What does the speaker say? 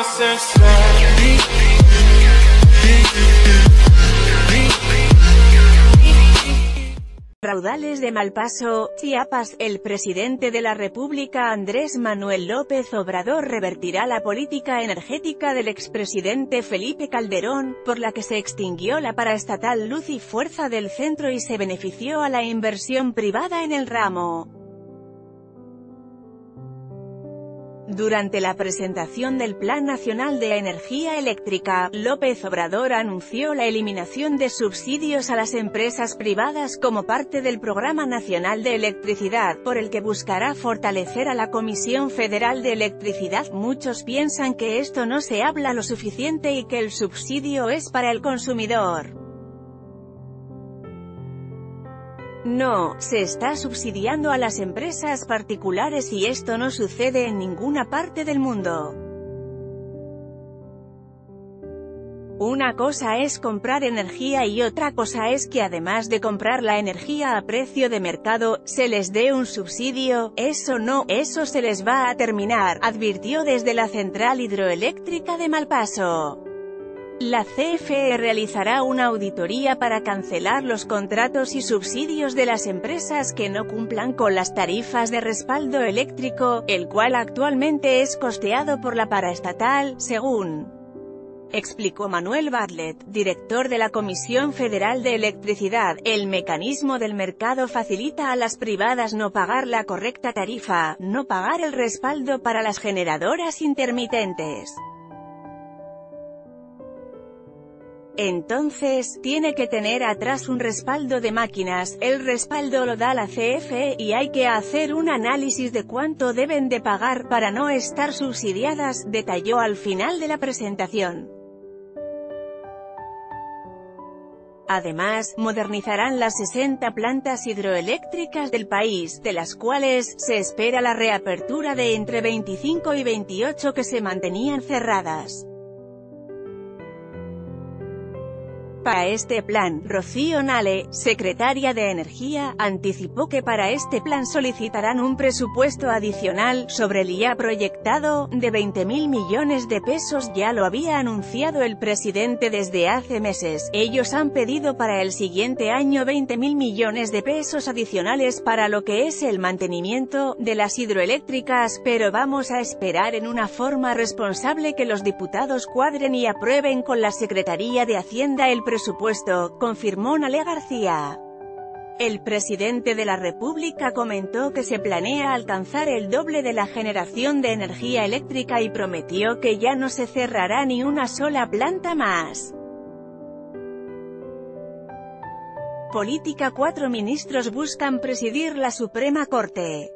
Raudales de Malpaso, Chiapas. El presidente de la República Andrés Manuel López Obrador revertirá la política energética del expresidente Felipe Calderón, por la que se extinguió la paraestatal Luz y Fuerza del Centro y se benefició a la inversión privada en el ramo. Durante la presentación del Plan Nacional de Energía Eléctrica, López Obrador anunció la eliminación de subsidios a las empresas privadas como parte del Programa Nacional de Electricidad, por el que buscará fortalecer a la Comisión Federal de Electricidad. Muchos piensan que esto no se habla lo suficiente y que el subsidio es para el consumidor. No, se está subsidiando a las empresas particulares y esto no sucede en ninguna parte del mundo. Una cosa es comprar energía y otra cosa es que además de comprar la energía a precio de mercado, se les dé un subsidio. Eso no, eso se les va a terminar, advirtió desde la central hidroeléctrica de Malpaso. La CFE realizará una auditoría para cancelar los contratos y subsidios de las empresas que no cumplan con las tarifas de respaldo eléctrico, el cual actualmente es costeado por la paraestatal, según explicó Manuel Bartlett, director de la Comisión Federal de Electricidad. El mecanismo del mercado facilita a las privadas no pagar la correcta tarifa, no pagar el respaldo para las generadoras intermitentes. Entonces, tiene que tener atrás un respaldo de máquinas. El respaldo lo da la CFE, y hay que hacer un análisis de cuánto deben de pagar para no estar subsidiadas, detalló al final de la presentación. Además, modernizarán las 60 plantas hidroeléctricas del país, de las cuales se espera la reapertura de entre 25 y 28 que se mantenían cerradas. Para este plan, Rocío Nale, secretaria de Energía, anticipó que para este plan solicitarán un presupuesto adicional, sobre el ya proyectado, de 20.000 millones de pesos. Ya lo había anunciado el presidente desde hace meses. Ellos han pedido para el siguiente año 20.000 millones de pesos adicionales para lo que es el mantenimiento de las hidroeléctricas, pero vamos a esperar en una forma responsable que los diputados cuadren y aprueben con la Secretaría de Hacienda el presupuesto, confirmó Nale García. El presidente de la República comentó que se planea alcanzar el doble de la generación de energía eléctrica y prometió que ya no se cerrará ni una sola planta más. Política. 4 ministros buscan presidir la Suprema Corte.